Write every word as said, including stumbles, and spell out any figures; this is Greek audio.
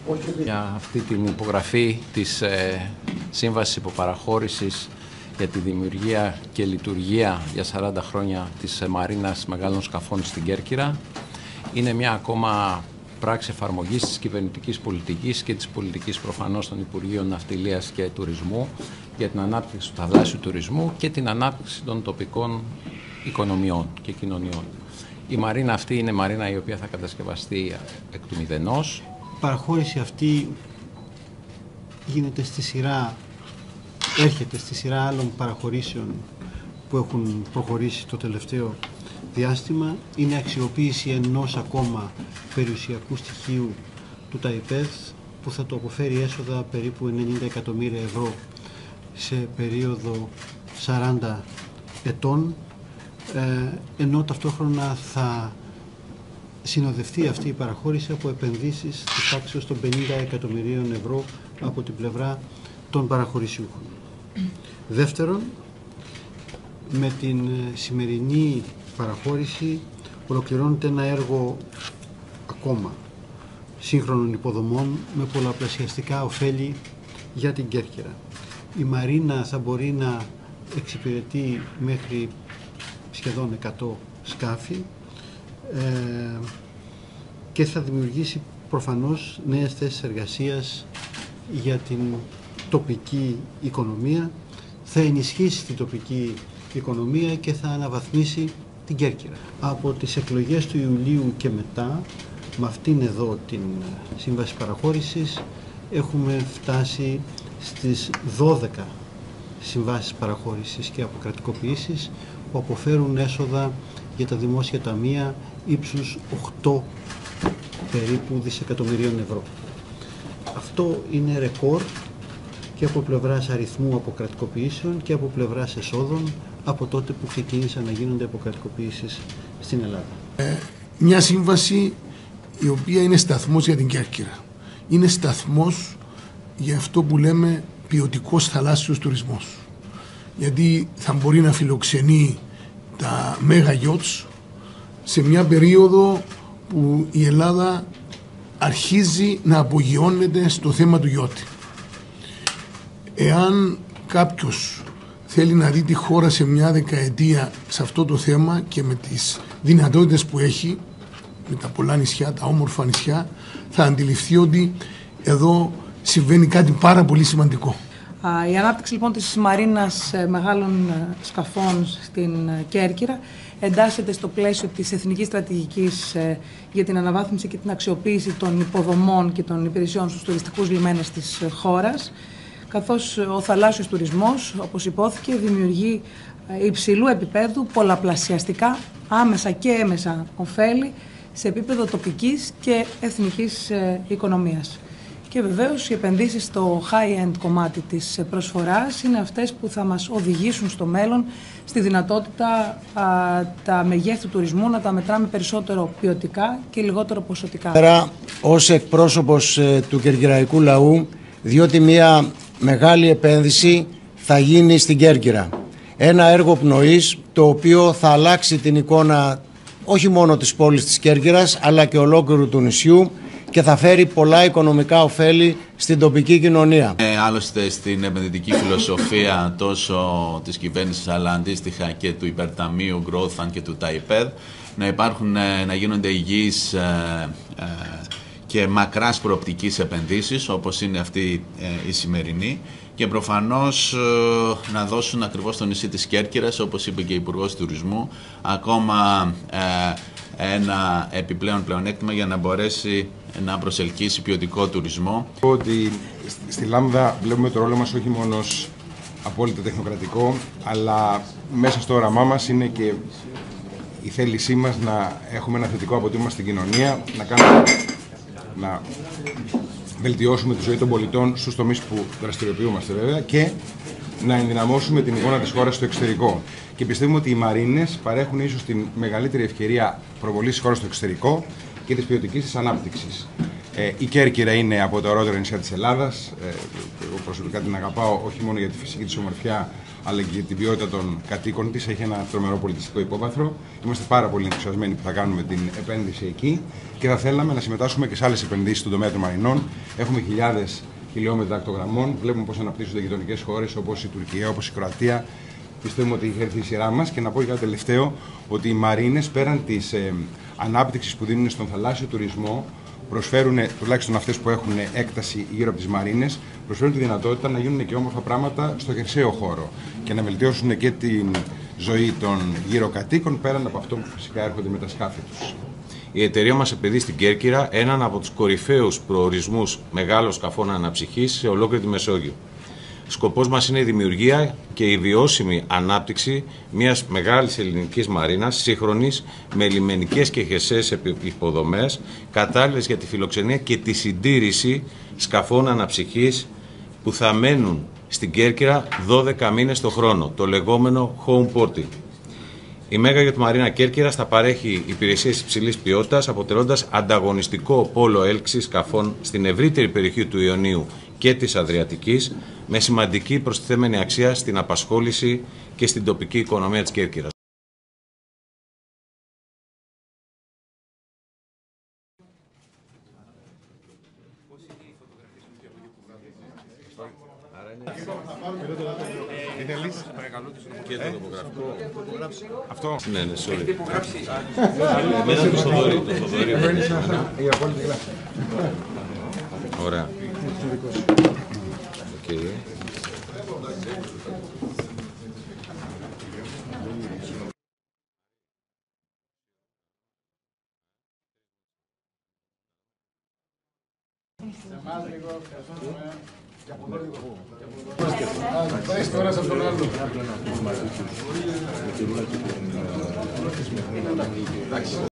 Για αυτή την υπογραφή της ε, Σύμβασης Υποπαραχώρησης για τη δημιουργία και λειτουργία για σαράντα χρόνια της Μαρίνας Μεγάλων Σκαφών στην Κέρκυρα. Είναι μια ακόμα πράξη εφαρμογής της κυβερνητικής πολιτικής και της πολιτικής προφανώς των Υπουργείων Ναυτιλίας και Τουρισμού για την ανάπτυξη του θαλάσσιου τουρισμού και την ανάπτυξη των τοπικών οικονομιών και κοινωνιών. Η μαρίνα αυτή είναι μαρίνα η οποία θα κατασκευαστεί εκ του μηδενός. Η παραχώρηση αυτή γίνεται στη σειρά, έρχεται στη σειρά άλλων παραχωρήσεων που έχουν προχωρήσει το τελευταίο διάστημα. Είναι αξιοποίηση ενός ακόμα περιουσιακού στοιχείου του ΤΑΙΠΕΔ που θα το αποφέρει έσοδα περίπου ενενήντα εκατομμύρια ευρώ σε περίοδο σαράντα ετών, ε, ενώ ταυτόχρονα θα συνοδευτεί αυτή η παραχώρηση από επενδύσεις της τάξης των πενήντα εκατομμυρίων ευρώ από την πλευρά των παραχωρησιούχων. Δεύτερον, με την σημερινή παραχώρηση ολοκληρώνεται ένα έργο ακόμα σύγχρονων υποδομών με πολλαπλασιαστικά ωφέλη για την Κέρκυρα. Η μαρίνα θα μπορεί να εξυπηρετεί μέχρι σχεδόν εκατό σκάφη ε, και θα δημιουργήσει προφανώς νέες θέσεις εργασίας για την τοπική οικονομία, θα ενισχύσει την τοπική οικονομία και θα αναβαθμίσει την Κέρκυρα. Από τις εκλογές του Ιουλίου και μετά, με αυτήν εδώ την σύμβαση παραχώρησης, έχουμε φτάσει στις δώδεκα συμβάσεις παραχώρησης και αποκρατικοποιήσεις που αποφέρουν έσοδα για τα δημόσια ταμεία ύψους οκτώ περίπου δισεκατομμυρίων ευρώ. Αυτό είναι ρεκόρ και από πλευράς αριθμού αποκρατικοποιήσεων και από πλευράς εσόδων από τότε που ξεκίνησαν να γίνονται αποκρατικοποιήσεις στην Ελλάδα. Ε, μια σύμβαση η οποία είναι σταθμός για την Κέρκυρα. Είναι σταθμός για αυτό που λέμε ποιοτικός θαλάσσιος τουρισμός. Γιατί θα μπορεί να φιλοξενεί τα μέγα γιότς σε μια περίοδο που η Ελλάδα αρχίζει να απογειώνεται στο θέμα του γιώτη. Εάν κάποιος θέλει να δει τη χώρα σε μια δεκαετία σε αυτό το θέμα και με τις δυνατότητες που έχει, με τα πολλά νησιά, τα όμορφα νησιά, θα αντιληφθεί ότι εδώ συμβαίνει κάτι πάρα πολύ σημαντικό. Η ανάπτυξη λοιπόν της μαρίνας μεγάλων σκαφών στην Κέρκυρα εντάσσεται στο πλαίσιο της εθνικής στρατηγικής για την αναβάθμιση και την αξιοποίηση των υποδομών και των υπηρεσιών στους τουριστικούς λιμένες της χώρας, καθώς ο θαλάσσιος τουρισμός, όπως υπόθηκε, δημιουργεί υψηλού επίπεδου πολλαπλασιαστικά άμεσα και έμεσα ωφέλη σε επίπεδο τοπικής και εθνικής οικονομίας. Και βεβαίως οι επενδύσεις στο high-end κομμάτι της προσφοράς είναι αυτές που θα μας οδηγήσουν στο μέλλον στη δυνατότητα α, τα μεγέθη του τουρισμού να τα μετράμε περισσότερο ποιοτικά και λιγότερο ποσοτικά. Άρα, ως εκπρόσωπος ε, του κερκυραϊκού λαού, διότι μια μεγάλη επένδυση θα γίνει στην Κέρκυρα. Ένα έργο πνοής το οποίο θα αλλάξει την εικόνα όχι μόνο της πόλης της Κέρκυρας αλλά και ολόκληρου του νησιού και θα φέρει πολλά οικονομικά ωφέλη στην τοπική κοινωνία. Ε, άλλωστε στην επενδυτική φιλοσοφία τόσο της κυβέρνησης αλλά αντίστοιχα και του Υπερταμείου Growth Fund και του ΤΑΙΠΕΔ να υπάρχουν, να γίνονται υγιείς ε, ε, και μακράς προοπτικής επενδύσεις όπως είναι αυτή ε, η σημερινή και προφανώς ε, να δώσουν ακριβώς στο νησί της Κέρκυρας, όπως είπε και η Υπουργός Τουρισμού, ακόμα ε, ένα επιπλέον πλεονέκτημα για να μπορέσει να προσελκύσει ποιοτικό τουρισμό. Ότι στη Λάμδα βλέπουμε το ρόλο μας όχι μόνο ως απόλυτα τεχνοκρατικό, αλλά μέσα στο όραμά μας είναι και η θέλησή μας να έχουμε ένα θετικό αποτύπωμα στην κοινωνία, να, κάνουμε, να βελτιώσουμε τη ζωή των πολιτών στους τομείς που δραστηριοποιούμαστε βέβαια και να ενδυναμώσουμε την εικόνα της χώρας στο εξωτερικό. Και πιστεύουμε ότι οι μαρίνες παρέχουν ίσως τη μεγαλύτερη ευκαιρία προβολής της χώρας στο εξωτερικό και της ποιοτικής της ανάπτυξης. Ε, η Κέρκυρα είναι από τα ωραιότερα νησιά της Ελλάδας. Ε, εγώ προσωπικά την αγαπάω όχι μόνο για τη φυσική της ομορφιά, αλλά και για την ποιότητα των κατοίκων της. Έχει ένα τρομερό πολιτιστικό υπόβαθρο. Είμαστε πάρα πολύ ενθουσιασμένοι που θα κάνουμε την επένδυση εκεί και θα θέλαμε να συμμετάσχουμε και σε άλλες επενδύσεις στον τομέα των μαρινών. Έχουμε χιλιάδες χιλιόμετρα ακτογραμμών. Βλέπουμε πώς αναπτύσσονται γειτονικές χώρες όπως η Τουρκία, όπως η Κροατία. Πιστεύουμε ότι έχει έρθει η σειρά μας και να πω για το τελευταίο ότι οι μαρίνες πέραν της ε, ανάπτυξης που δίνουν στον θαλάσσιο τουρισμό, προσφέρουν, τουλάχιστον αυτές που έχουν έκταση γύρω από τις μαρίνες, προσφέρουν τη δυνατότητα να γίνουν και όμορφα πράγματα στο χερσαίο χώρο και να βελτιώσουν και την ζωή των γύρω κατοίκων πέραν από αυτό που φυσικά έρχονται με τα σκάφη τους. Η εταιρεία μας επενδύει στην Κέρκυρα, έναν από τους κορυφαίους προορισμούς μεγάλων σκαφών αναψυχής σε ολόκληρη τη Μεσόγειο. Σκοπός μας είναι η δημιουργία και η βιώσιμη ανάπτυξη μιας μεγάλης ελληνικής μαρίνας, σύγχρονης, με λιμενικές και χερσαίες υποδομές, κατάλληλες για τη φιλοξενία και τη συντήρηση σκαφών αναψυχής που θα μένουν στην Κέρκυρα δώδεκα μήνες το χρόνο, το λεγόμενο home porting. Η Μέγα Γιοτ Μαρίνα Κέρκυρας θα παρέχει υπηρεσίες υψηλής ποιότητας, αποτελώντας ανταγωνιστικό πόλο έλξης σκαφών στην ευρύτερη περιοχή του Ιωνίου και της Αδριατικής, με σημαντική προστιθέμενη αξία στην απασχόληση και στην τοπική οικονομία της Κέρκυρας. Είναι λύση, παρακαλώ. Και το τοπογραφικό. Αυτό. Ναι, ναι, sorry. Εμένα το Θοδωρή, το Θοδωρή. Ωραία. Okay. Πάει τώρα σε τον άλλο.